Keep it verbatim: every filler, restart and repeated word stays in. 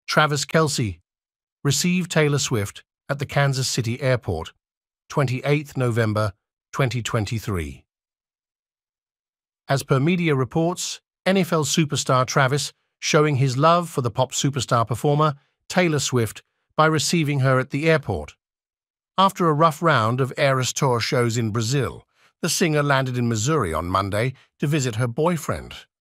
Travis Kelce received Taylor Swift at the Kansas City airport, twenty-eighth of November twenty twenty-three. As per media reports, N F L superstar Travis showing his love for the pop superstar performer Taylor Swift by receiving her at the airport. After a rough round of Eras Tour shows in Brazil, the singer landed in Missouri on Monday to visit her boyfriend,